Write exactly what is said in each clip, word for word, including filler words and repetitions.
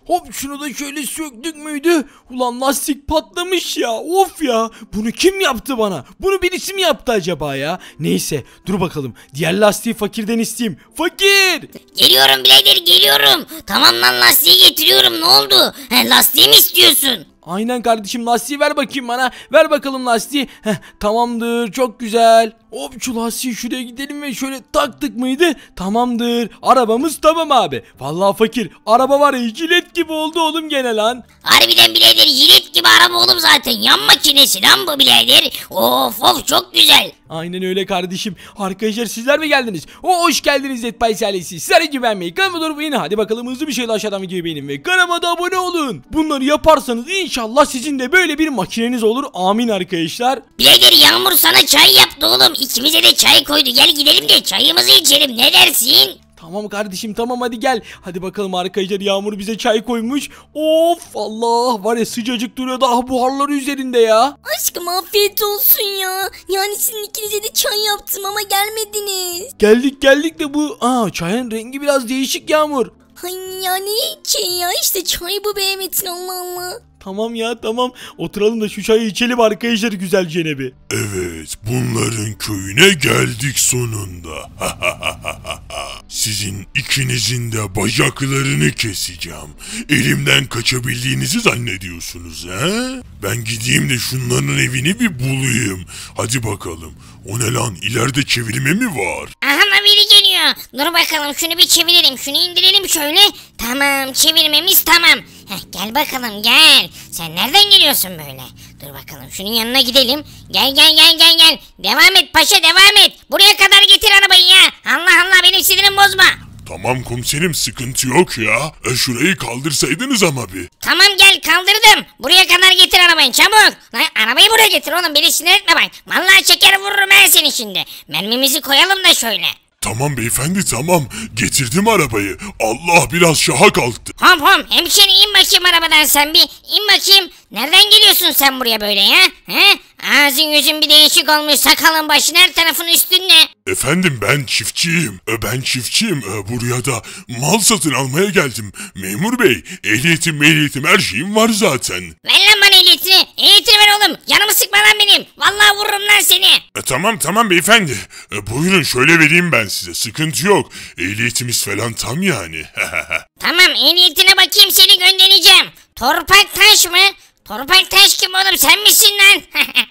Hop şunu da şöyle söktük müydü? Ulan lastik patlamış ya. Of ya. Bunu kim yaptı bana? Bunu birisi mi yaptı acaba ya? Neyse dur bakalım. Diğer lastiği fakirden isteyeyim. Fakir. Geliyorum birader geliyorum. Tamam lan lastiği getiriyorum ne oldu? He, lastiği mi istiyorsun? Aynen kardeşim, lastiği ver bakayım bana. Ver bakalım lastiği. Heh, tamamdır, çok güzel. Hop şu lastiği şuraya gidelim ve şöyle taktık mıydı? Tamamdır. Arabamız tamam abi. Vallahi fakir, araba var ya jilet gibi oldu oğlum gene lan. Harbiden birader jilet gibi araba oğlum zaten. Yan makinesi lan bu birader. Of of çok güzel. Aynen öyle kardeşim. Arkadaşlar sizler mi geldiniz? O hoş geldiniz Zetpay ailesi. Sizler gibi beğenmeyi, kanalıma doğru beğenin. Hadi bakalım hızlı bir şeyle aşağıdan videoyu beğenin ve kanalıma da abone olun. Bunları yaparsanız inşallah sizin de böyle bir makineniz olur. Amin arkadaşlar. Birader Yağmur sana çay yaptı oğlum. İkimize de çay koydu. Gel gidelim de çayımızı içelim. Ne dersin? Tamam kardeşim tamam, hadi gel. Hadi bakalım arkadaşlar, Yağmur bize çay koymuş. Of Allah, var ya sıcacık duruyor daha buharları üzerinde ya. Aşkım afiyet olsun ya. Yani sizin ikinize de çay yaptım ama gelmediniz. Geldik geldik de bu aa çayın rengi biraz değişik Yağmur. Ay ya ne çay ya, işte çay bu be Metin, Allah Allah. Tamam ya tamam, oturalım da şu çayı içelim arkadaşlar güzelce bir. Evet, bunların köyüne geldik sonunda. Sizin ikinizin de bacaklarını keseceğim. Elimden kaçabildiğinizi zannediyorsunuz he? Ben gideyim de şunların evini bir bulayım. Hadi bakalım. O ne lan, ileride çevirme mi var? Aha biri geliyor. Dur bakalım şunu bir çevirelim. Şunu indirelim şöyle. Tamam çevirmemiz tamam. Heh, gel bakalım gel. Sen nereden geliyorsun böyle? Dur bakalım şunun yanına gidelim. Gel gel gel gel gel. Devam et paşa devam et. Buraya kadar getir arabayı ya. Allah Allah benim sinirimi bozma. Tamam komiserim, sıkıntı yok ya. E şurayı kaldırsaydınız ama bir. Tamam gel kaldırdım. Buraya kadar getir arabayı çabuk. Lan arabayı buraya getir oğlum, beni sinir etme bak. Vallahi çeker vururum ben seni şimdi. Mermimizi koyalım da şöyle. Tamam beyefendi tamam, getirdim arabayı. Allah, biraz şaha kalktı. Hop hop hemşire in bakayım arabadan sen bir. İn bakayım. Nereden geliyorsun sen buraya böyle ya? He? Ağzın yüzün bir değişik olmuş, sakalın başın her tarafın üstünde. Efendim ben çiftçiyim. E, Ben çiftçiyim. E, Buraya da mal satın almaya geldim. Memur bey, ehliyetim ehliyetim her şeyim var zaten. Ver lan bana ehliyetini. Ehliyetini ver oğlum. Canımı sıkma lan benim. Vallahi vururum lan seni. E, tamam tamam beyefendi. E, buyurun şöyle vereyim ben size. Sıkıntı yok. Ehliyetimiz falan tam yani. Tamam ehliyetine bakayım, seni göndereceğim. Torpak taş mı? Torpak taş kim oğlum, sen misin lan?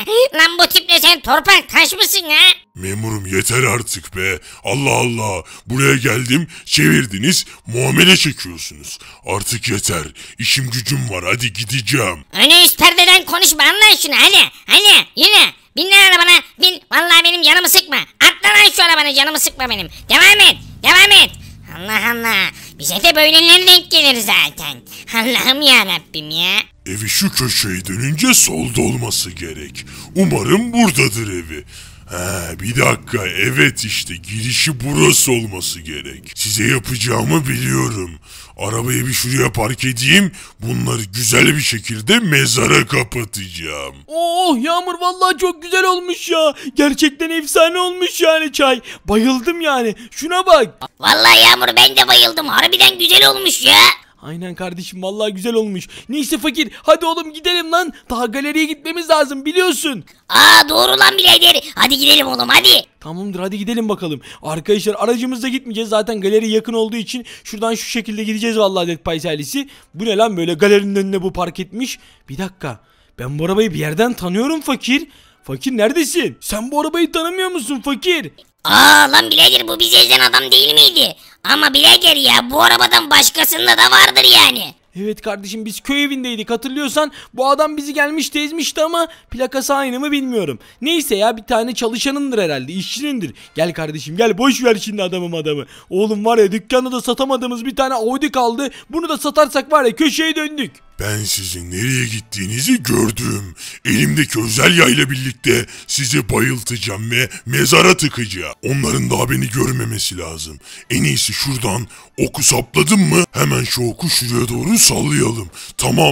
Lan bu tiple sen torpak taş mısın ha? Memurum yeter artık be. Allah Allah. Buraya geldim, çevirdiniz, muamele çekiyorsunuz. Artık yeter. İşim gücüm var, hadi gideceğim. Öne üst perdeden konuşma, anla şunu hadi. Hadi yine. Bin lan arabana bin. Vallahi benim canımı sıkma. Atla lan şu arabana, canımı sıkma benim. Devam et. Devam et. Allah Allah. Bize de böyleleri denk gelir zaten. Allah'ım yarabbim ya. Evi şu köşeye dönünce solda olması gerek. Umarım buradadır evi. He, bir dakika, evet işte girişi burası olması gerek. Size yapacağımı biliyorum. Arabayı bir şuraya park edeyim. Bunları güzel bir şekilde mezara kapatacağım. Oh Yağmur, vallahi çok güzel olmuş ya. Gerçekten efsane olmuş yani çay. Bayıldım yani. Şuna bak. Vallahi Yağmur ben de bayıldım. Harbiden güzel olmuş ya. Aynen kardeşim, vallahi güzel olmuş. Neyse fakir, hadi oğlum gidelim lan. Daha galeriye gitmemiz lazım biliyorsun. Aa doğru lan birader. Hadi gidelim oğlum hadi. Tamamdır, hadi gidelim bakalım. Arkadaşlar aracımızla gitmeyeceğiz. Zaten galeri yakın olduğu için şuradan şu şekilde gideceğiz vallahi Zetpay ailesi. Bu ne lan böyle, galerinin önüne bu park etmiş. Bir dakika. Ben bu arabayı bir yerden tanıyorum fakir. Fakir neredesin? Sen bu arabayı tanımıyor musun fakir? Aa lan birader bu bizi ezen adam değil miydi? Ama birader ya bu arabadan başkasında da vardır yani. Evet kardeşim, biz köy evindeydik hatırlıyorsan. Bu adam bizi gelmişti ezmişti ama plakası aynı mı bilmiyorum. Neyse ya, bir tane çalışanındır herhalde, işçinindir. Gel kardeşim gel, boş ver şimdi adamım adamı. Oğlum var ya, dükkanda da satamadığımız bir tane Audi kaldı. Bunu da satarsak var ya, köşeye döndük. Ben sizin nereye gittiğinizi gördüm. Elimdeki özel yayla birlikte sizi bayıltacağım ve mezara tıkacağım. Onların daha beni görmemesi lazım. En iyisi şuradan oku sapladım mı hemen şu oku şuraya doğru sallayalım. Tamam.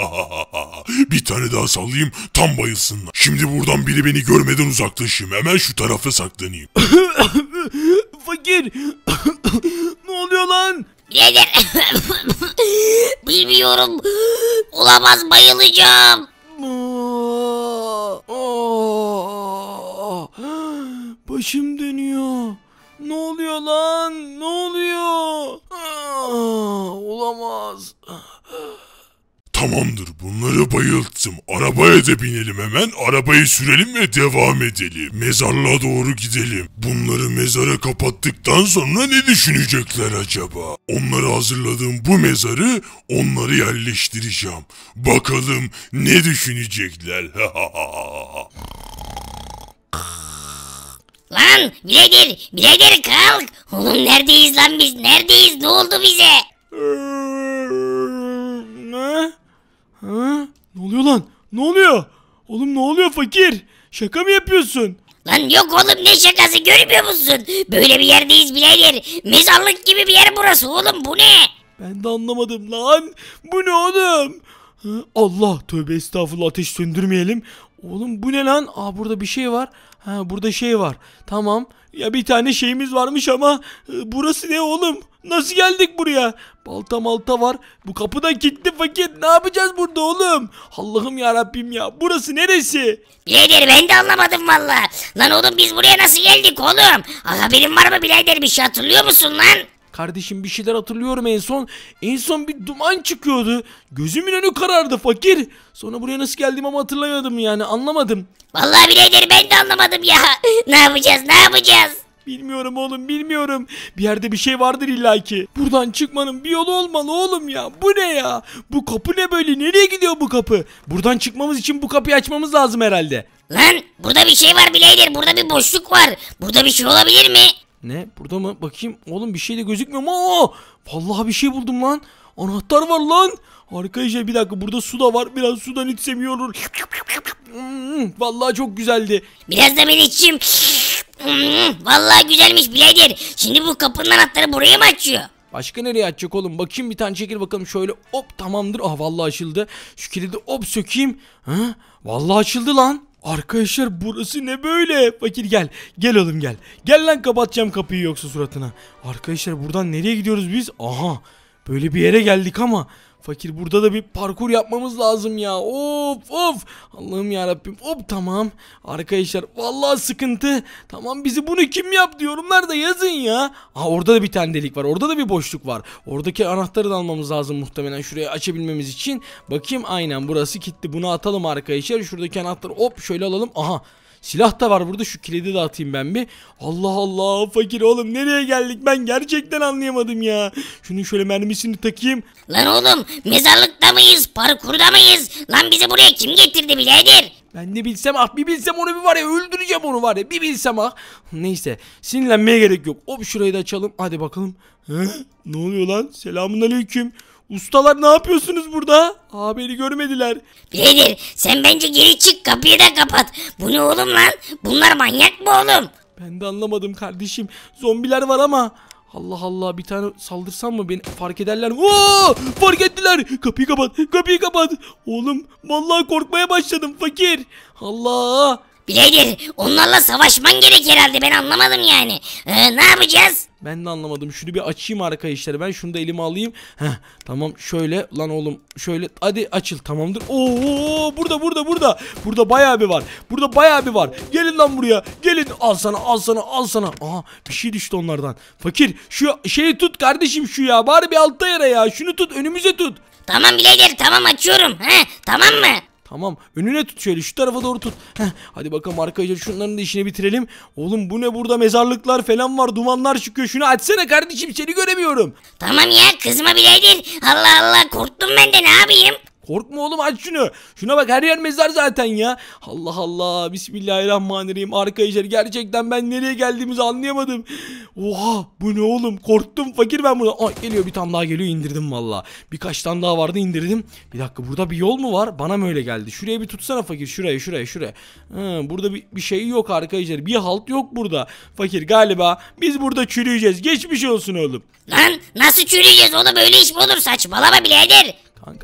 Bir tane daha sallayayım, tam bayılsınlar. Şimdi buradan biri beni görmeden uzaklaşayım. Hemen şu tarafa saklanayım. Fakir. Ne oluyor lan? Birader. Bilmiyorum. Olamaz, bayılacağım. Aa, aa, başım dönüyor. Ne oluyor lan? Ne oluyor? Aa, olamaz. Tamamdır, bunları bayılttım. Arabaya da binelim hemen. Arabayı sürelim ve devam edelim. Mezarlığa doğru gidelim. Bunları mezara kapattıktan sonra ne düşünecekler acaba? Onlara hazırladığım bu mezarı onları yerleştireceğim. Bakalım ne düşünecekler. Lan birader, birader kalk. Oğlum neredeyiz lan biz? Neredeyiz? Ne oldu bize? Ne? Ha? Ne oluyor lan? Ne oluyor? Oğlum ne oluyor fakir? Şaka mı yapıyorsun? Lan yok oğlum, ne şakası, görmüyor musun? Böyle bir yerdeyiz birader. Mezarlık gibi bir yer burası oğlum, bu ne? Ben de anlamadım lan. Bu ne oğlum? Ha, Allah, tövbe estağfurullah, ateş söndürmeyelim. Oğlum bu ne lan? Aa, burada bir şey var. Ha, burada şey var. Tamam. Ya bir tane şeyimiz varmış ama e, burası ne oğlum? Nasıl geldik buraya? Balta malta var. Bu kapı da kilitli fakir. Ne yapacağız burada oğlum? Allah'ım ya Rabbim ya. Burası neresi? Birader ben de anlamadım valla. Lan oğlum biz buraya nasıl geldik oğlum? Haberin var mı birader, bir şey hatırlıyor musun lan? Kardeşim bir şeyler hatırlıyorum en son. En son bir duman çıkıyordu. Gözümün önü karardı fakir. Sonra buraya nasıl geldiğimi ama hatırlayamadım yani, anlamadım. Vallahi birader ben de anlamadım ya. Ne yapacağız, ne yapacağız? Bilmiyorum oğlum, bilmiyorum. Bir yerde bir şey vardır illaki. Buradan çıkmanın bir yolu olmalı oğlum ya. Bu ne ya? Bu kapı ne böyle? Nereye gidiyor bu kapı? Buradan çıkmamız için bu kapıyı açmamız lazım herhalde. Lan burada bir şey var birader, burada bir boşluk var. Burada bir şey olabilir mi? Ne? Burada mı? Bakayım. Oğlum bir şey de gözükmüyor mu? Aa! Vallahi bir şey buldum lan. Anahtar var lan. Arkadaşlar bir dakika, burada su da var. Biraz sudan içsem iyi olur. Hmm, vallahi çok güzeldi. Biraz da ben içeyim. Hmm, vallahi güzelmiş birader. Şimdi bu kapının anahtarı buraya mı açıyor? Başka nereye açacak oğlum? Bakayım, bir tane çekil bakalım şöyle. Hop, tamamdır. Ah, vallahi açıldı. Şu kilidi hop sökeyim. Ha? Vallahi açıldı lan. Arkadaşlar burası ne böyle? Fakir gel. Gel oğlum gel. Gel lan, kapatacağım kapıyı yoksa suratına. Arkadaşlar buradan nereye gidiyoruz biz? Aha. Böyle bir yere geldik ama fakir, burada da bir parkur yapmamız lazım ya. Of of. Allah'ım ya Rabbim. Hop, tamam. Arkadaşlar vallahi sıkıntı. Tamam, bizi bunu kim yaptı? Yorumlarda yazın ya. Ha, orada da bir tane delik var. Orada da bir boşluk var. Oradaki anahtarı da almamız lazım muhtemelen şurayı açabilmemiz için. Bakayım, aynen burası kilitli. Bunu atalım arkadaşlar. Şuradaki anahtarı hop şöyle alalım. Aha. Silah da var burada, şu kilidi de atayım ben bir. Allah Allah fakir oğlum, nereye geldik ben gerçekten anlayamadım ya. Şunun şöyle mermisini takayım. Lan oğlum mezarlıkta mıyız, parkurda mıyız? Lan bizi buraya kim getirdi birader? Ben de bilsem, ah bir bilsem onu, bir var ya öldüreceğim onu, var ya bir bilsem ah. Neyse, sinirlenmeye gerek yok. Hop şurayı da açalım, hadi bakalım. He? Ne oluyor lan? Selamünaleyküm. Ustalar ne yapıyorsunuz burada? Aa, beni görmediler. Birader sen bence geri çık, kapıyı da kapat. Bu ne oğlum lan? Bunlar manyak mı oğlum? Ben de anlamadım kardeşim. Zombiler var ama. Allah Allah, bir tane saldırsam mı beni fark ederler mi? Oo, fark ettiler. Kapıyı kapat, kapıyı kapat. Oğlum vallahi korkmaya başladım fakir. Allah. Birader onlarla savaşman gerek herhalde, ben anlamadım yani. Ee, ne yapacağız? Ben de anlamadım. Şunu bir açayım arkadaşlar. Ben şunu da elime alayım. Heh, tamam şöyle lan oğlum. Şöyle hadi açıl, tamamdır. Oo, burada burada burada. Burada bayağı bir var. Burada bayağı bir var. Gelin lan buraya. Gelin. Al sana, al sana, al sana. Aha, bir şey düştü onlardan. Fakir şu şeyi tut kardeşim, şu ya. Bari bir altta yere ya. Şunu tut, önümüze tut. Tamam birader, tamam açıyorum. He, tamam mı? Tamam, önüne tut, şöyle şu tarafa doğru tut. Heh, hadi bakalım arkadaşlar, şunların da işini bitirelim. Oğlum bu ne, burada mezarlıklar falan var, dumanlar çıkıyor. Şunu açsana kardeşim, seni göremiyorum. Tamam ya, kızma birader. Allah Allah, korktum ben de, ne yapayım? Korkma oğlum, aç şunu. Şuna bak, her yer mezar zaten ya. Allah Allah, bismillahirrahmanirrahim. Arkadaşlar gerçekten ben nereye geldiğimizi anlayamadım. Oha, bu ne oğlum, korktum fakir ben burada. Ay, geliyor bir tane daha geliyor, indirdim valla. Birkaç tane daha vardı, indirdim. Bir dakika, burada bir yol mu var? Bana mı öyle geldi? Şuraya bir tutsana fakir, şuraya şuraya şuraya. Ha, burada bir, bir şey yok arkadaşlar, bir halt yok burada. Fakir galiba biz burada çürüyeceğiz. Geçmiş olsun oğlum. Lan nasıl çürüyeceğiz oğlum, öyle iş mi olur, saçmalama birader. Kanka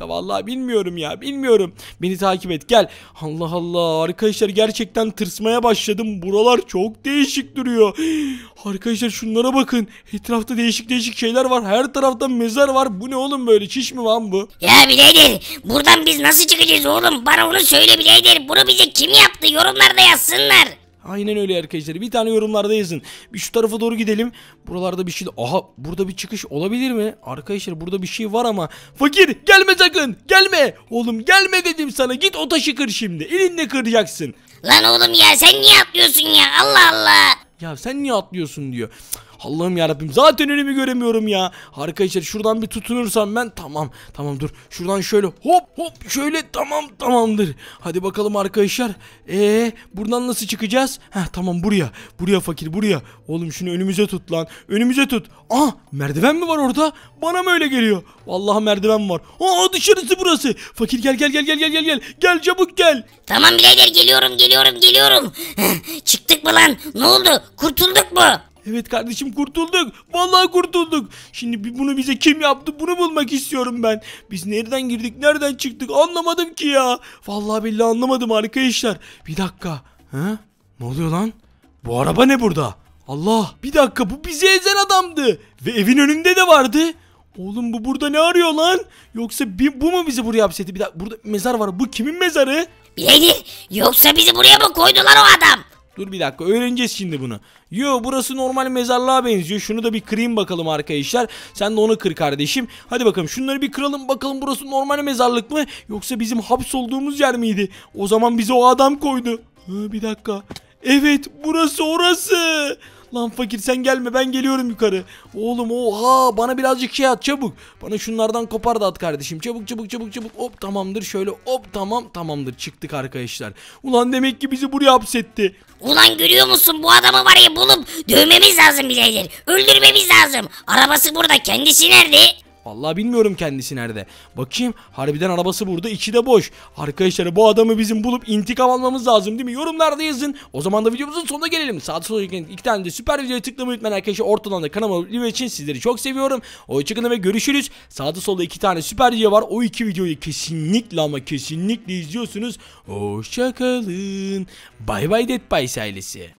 kanka. Vallahi bilmiyorum ya, bilmiyorum. Beni takip et, gel. Allah Allah arkadaşlar, gerçekten tırsmaya başladım. Buralar çok değişik duruyor. Arkadaşlar şunlara bakın. Etrafta değişik değişik şeyler var. Her tarafta mezar var. Bu ne oğlum böyle? Çiş mi lan bu? Ya birader buradan biz nasıl çıkacağız oğlum? Bana onu söyle birader. Bunu bize kim yaptı? Yorumlarda yazsınlar. Aynen öyle arkadaşlar. Bir tane yorumlarda yazın. Bir şu tarafa doğru gidelim. Buralarda bir şey... Aha, burada bir çıkış olabilir mi? Arkadaşlar burada bir şey var ama. Fakir gelme sakın. Gelme. Oğlum gelme dedim sana. Git o taşı kır şimdi. Elinle kıracaksın. Lan oğlum ya sen niye atlıyorsun ya? Allah Allah. Ya sen niye atlıyorsun diyor. Allah'ım yarabbim, zaten önümü göremiyorum ya. Arkadaşlar şuradan bir tutunursam ben, tamam tamam dur. Şuradan şöyle hop hop şöyle, tamam tamamdır. Hadi bakalım arkadaşlar. Eee buradan nasıl çıkacağız? Heh tamam, buraya. Buraya fakir, buraya. Oğlum şunu önümüze tut lan. Önümüze tut. Aa, merdiven mi var orada? Bana mı öyle geliyor? Vallahi merdiven var. Aa, dışarısı burası. Fakir gel gel gel gel gel gel gel. Gel çabuk gel. Tamam birader geliyorum geliyorum geliyorum. Çıktık mı lan? Ne oldu? Kurtulduk mu? Evet kardeşim, kurtulduk. Vallahi kurtulduk. Şimdi bunu bize kim yaptı? Bunu bulmak istiyorum ben. Biz nereden girdik? Nereden çıktık? Anlamadım ki ya. Vallahi billahi anlamadım arkadaşlar. Bir dakika. Ha? Ne oluyor lan? Bu araba ne burada? Allah. Bir dakika, bu bizi ezen adamdı. Ve evin önünde de vardı. Oğlum bu burada ne arıyor lan? Yoksa bir, bu mu bizi buraya hapsetti? Bir dakika, burada mezar var. Bu kimin mezarı? Birader yoksa bizi buraya mı koydular o adam? Dur bir dakika, öğreneceğiz şimdi bunu. Yo, burası normal mezarlığa benziyor. Şunu da bir kırayım bakalım arkadaşlar. Sen de onu kır kardeşim. Hadi bakalım şunları bir kıralım bakalım, burası normal mezarlık mı? Yoksa bizim hapsolduğumuz yer miydi? O zaman bizi o adam koydu. Ha, bir dakika. Evet, burası orası. Lan fakir sen gelme, ben geliyorum yukarı. Oğlum oha, bana birazcık şey at çabuk. Bana şunlardan kopar da at kardeşim. Çabuk çabuk çabuk çabuk. Hop tamamdır, şöyle hop tamam tamamdır, çıktık arkadaşlar. Ulan demek ki bizi buraya hapsetti. Ulan görüyor musun bu adamı var ya, bulup dövmemiz lazım birader. Öldürmemiz lazım. Arabası burada, kendisi nerede? Vallahi bilmiyorum kendisi nerede. Bakayım, harbiden arabası burada, içi de boş. Arkadaşlar bu adamı bizim bulup intikam almamız lazım değil mi? Yorumlarda yazın. O zaman da videomuzun sonuna gelelim. Sağda solda iki tane de süper videoya tıklamayı unutmayın arkadaşlar. Ortadan da kanalıma abone için sizleri çok seviyorum. Hoşçakalın ve görüşürüz. Sağda solda iki tane süper video var. O iki videoyu kesinlikle ama kesinlikle izliyorsunuz. Hoşçakalın. Bay bay Dead Pies ailesi.